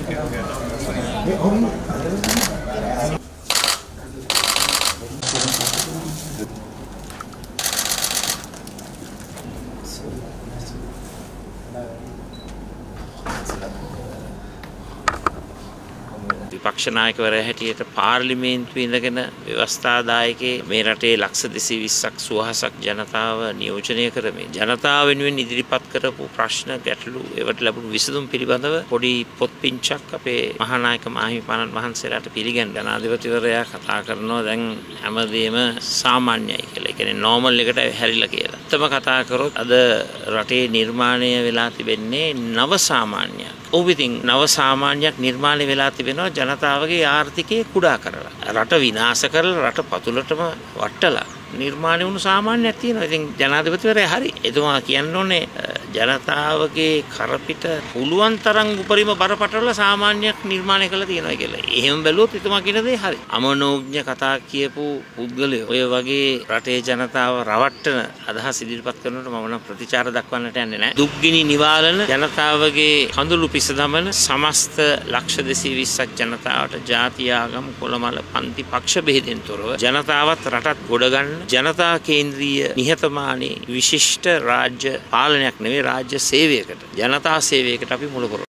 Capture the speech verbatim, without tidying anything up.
විපක්ෂ නායකවරයා හැටියට පාර්ලිමේන්තුවේ ඉඳගෙන ව්‍යවස්ථාදායකේ මේ රටේ ලක්ෂ දෙසිය විස්සක් සුවහසක් ජනතාව නියෝජනය කරමින් ජනතාව වෙනුවෙන් ඉදිරිපත් කරපු ප්‍රශ්න ගැටලු ඒවට ලැබුණු විසඳුම් පිළිබඳව පොඩි පොත් පිංචක් අපේ මහානායක මාහිමිපාණන් වහන්සේලාට පිළිගන්න ජනාධිපතිවරයා කතා කරනවා දැන් හැමදේම සාමාන්‍යයි කියලා. ඒ කියන්නේ නෝමල් එකට හැරිලා කියලා. තම කතා කරොත් අද රටේ නිර්මාණය වෙලා තිබෙන්නේ නව සාමාන්‍යයක්. ඔව් ඉතින් නව සාමාන්‍යයක් නිර්මාණය වෙලා තිබෙනවා ජනතාවගේ ආර්ථිකය කුඩා කරලා. රට විනාශ කරලා රට පතුලටම වට්ටලා නිර්මාණය වුණු සාමාන්‍යයක් තියෙනවා. ඉතින් ජනාධිපතිවරයා හරි. එතුමා කියන්න ඕනේ ජනතාවගේ කරපිට පුළුවන් තරම් උපරිම බරපතල සාමාන්‍යයක් නිර්මාණය කළා තියෙනවා කියලා. එහෙම බැලුවොත් එතුමා කියන දේ හරි. අමනෝඥ කතා කියපු පුද්ගලයෝ ඔය වගේ රටේ ජනතාව රවට්ටන අදහස් ඉදිරිපත් කරනකොට මම නම් ප්‍රතිචාර දක්වන්නට යන්නේ නැහැ. දුක්ගිනි නිවාලන ජනතාවගේ කඳුළු පිස දමන සමස්ත ලක්ෂ දෙසිය විස්සක් ජනතාවට ජාති ආගම් කොළමල පන්ති පක්ෂ බෙහෙදෙන් තොරව ජනතාවත් රටත් ගොඩ ගන්න ජනතා කේන්ද්‍රීය නිහතමානී විශිෂ්ට රාජ්‍ය පාලනයක් නෙවෙයි රාජ්‍ය සේවයකට ජනතා සේවයකට අපි මුල කරමු.